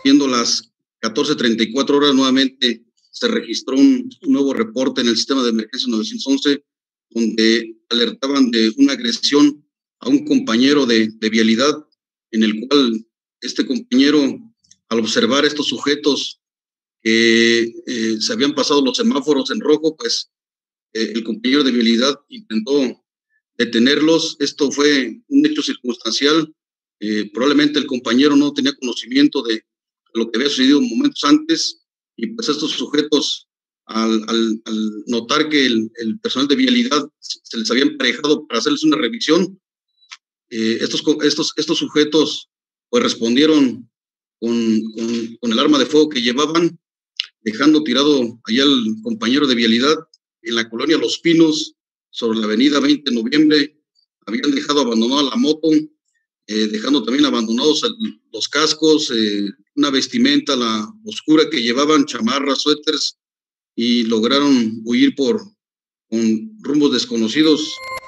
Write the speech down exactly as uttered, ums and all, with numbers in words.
Siendo las catorce treinta y cuatro horas, nuevamente se registró un, un nuevo reporte en el sistema de emergencia nueve once, donde alertaban de una agresión a un compañero de, de vialidad, en el cual este compañero, al observar estos sujetos que eh, se habían pasado los semáforos en rojo, pues eh, el compañero de vialidad intentó detenerlos. Esto fue un hecho circunstancial. Eh, probablemente el compañero no tenía conocimiento de lo que había sucedido momentos antes, y pues estos sujetos, al, al, al notar que el, el personal de vialidad se les había emparejado para hacerles una revisión, eh, estos, estos, estos sujetos pues respondieron con, con, con el arma de fuego que llevaban, dejando tirado allá al compañero de vialidad en la colonia Los Pinos, sobre la avenida veinte de noviembre. Habían dejado abandonada la moto, eh, dejando también abandonados los cascos, eh, una vestimenta, la oscura que llevaban, chamarras, suéteres, y lograron huir por con rumbos desconocidos.